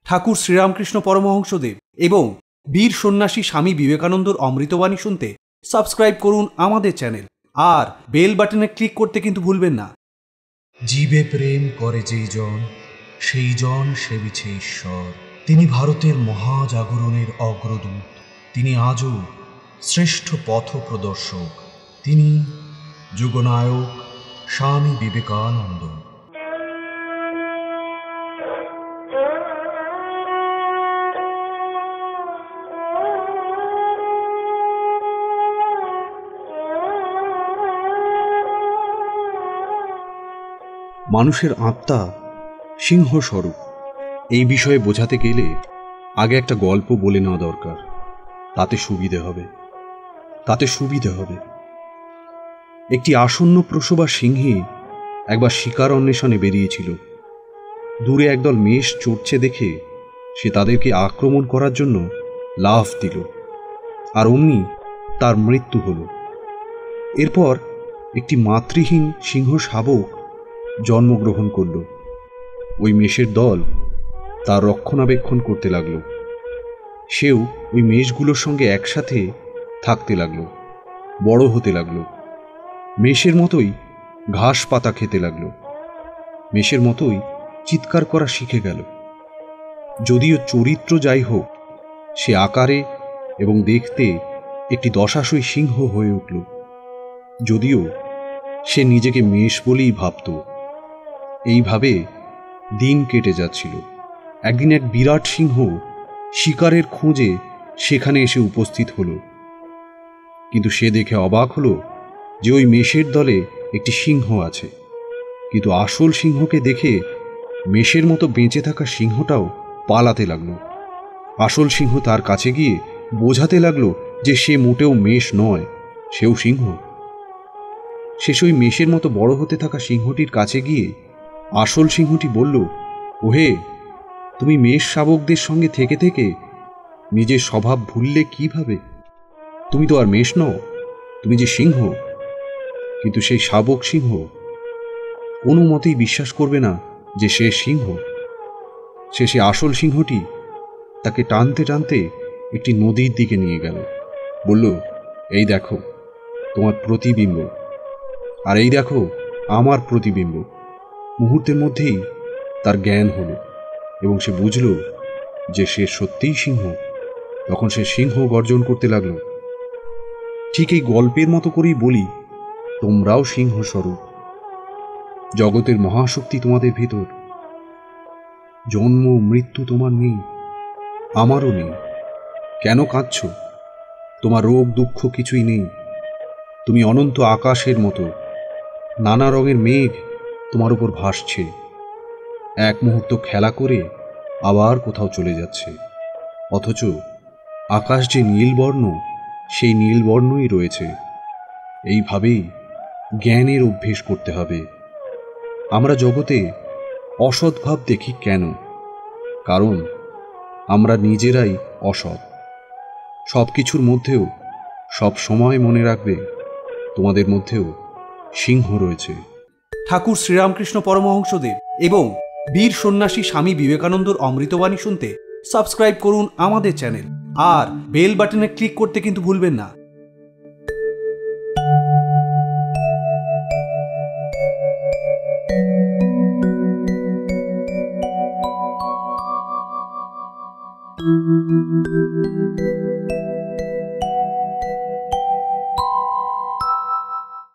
ঠাকুর শ্রীরামকৃষ্ণ পরমহংসদেব এবং বীর সন্ন্যাসী স্বামী বিবেকানন্দর অমৃতবাণী শুনতে সাবস্ক্রাইব করুন আমাদের চ্যানেল আর বেল বাটনে ক্লিক করতে কিন্তু ভুলবেন না। জীবে প্রেম করে যেই জন সেই জন সেবিছে ঈশ্বর। তিনি ভারতের মহাজাগরণের অগ্রদূত। তিনি আজও শ্রেষ্ঠ পথ প্রদর্শক। তিনি যুগনায়ক স্বামী বিবেকানন্দ। মানুষের আত্মা সিংহস্বরূপ, এই বিষয়ে বোঝাতে গেলে আগে একটা গল্প বলে নেওয়া দরকার। তাতে সুবিধে হবে। একটি আসন্ন প্রসবা সিংহী একবার শিকার অন্বেষণে বেরিয়েছিল। দূরে একদল মেষ চড়ছে দেখে সে তাদেরকে আক্রমণ করার জন্য লাফ দিল, আর অমনি তার মৃত্যু হল। এরপর একটি মাতৃহীন সিংহ শাবক জন্মগ্রহণ করল। ওই মেষের দল তার রক্ষণাবেক্ষণ করতে লাগলো। সেও ওই মেষগুলোর সঙ্গে একসাথে থাকতে লাগলো, বড় হতে লাগলো। মেষের মতোই ঘাস পাতা খেতে লাগলো, মেষের মতোই চিৎকার করা শিখে গেল। যদিও চরিত্র যাই হোক, সে আকারে এবং দেখতে একটি দশাসই সিংহ হয়ে উঠল, যদিও সে নিজেকে মেষ বলেই ভাবত। এইভাবে দিন কেটে যাচ্ছিল। একদিন এক বিরাট সিংহ শিকারের খোঁজে সেখানে এসে উপস্থিত হলো, কিন্তু সে দেখে অবাক হলো যে ওই মেষের দলে একটি সিংহ আছে। কিন্তু আসল সিংহকে দেখে মেষের মতো বেঁচে থাকা সিংহটাও পালাতে লাগলো। আসল সিংহ তার কাছে গিয়ে বোঝাতে লাগলো যে সে মোটেও মেষ নয়, সেও সিংহ। শেষ ওই মেষের মতো বড় হতে থাকা সিংহটির কাছে গিয়ে আসল সিংহটি বলল, ওহে, তুমি মেষ শাবকদের সঙ্গে থেকে থেকে নিজের স্বভাব ভুললে কিভাবে? তুমি তো আর মেষ নও, তুমি যে সিংহ। কিন্তু সেই শাবক সিংহ কোনো মতেই বিশ্বাস করবে না যে সে সিংহ। শেষে আসল সিংহটি তাকে টানতে টানতে একটি নদীর দিকে নিয়ে গেল। বলল, এই দেখো তোমার প্রতিবিম্ব, আর এই দেখো আমার প্রতিবিম্ব। মুহূর্তের মধ্যেই তার জ্ঞান হলো এবং সে বুঝল যে সে সত্যিই সিংহ। তখন সে সিংহ গর্জন করতে লাগলো। ঠিক এই গল্পের মতো করেই বলি, তোমরাও সিংহ স্বরূপ। জগতের মহাশক্তি তোমাদের ভিতর। জন্ম মৃত্যু তোমার নেই, আমারও নেই। কেন কাঁদছ? তোমার রোগ দুঃখ কিছুই নেই। তুমি অনন্ত আকাশের মতো, নানা রঙের মেঘ তোমার উপর ভাসছে, এক মুহূর্ত খেলা করে আবার কোথাও চলে যাচ্ছে। অথচ আকাশ যে নীলবর্ণ, সেই নীলবর্ণই রয়েছে। এইভাবেই জ্ঞানের অভ্যেস করতে হবে। আমরা জগতে অসৎভাব দেখি কেন? কারণ আমরা নিজেরাই অসৎ। সব কিছুর মধ্যেও সব সময় মনে রাখবে, তোমাদের মধ্যেও সিংহ রয়েছে। ঠাকুর শ্রীরামকৃষ্ণ পরমহংসদেব এবং বীর সন্ন্যাসী স্বামী বিবেকানন্দর অমৃতবাণী শুনতে সাবস্ক্রাইব করুন আমাদের চ্যানেল আর বেল বাটনে ক্লিক করতে কিন্তু ভুলবেন না।